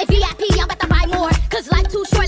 VIP, I'm about to buy more. Cause life too short.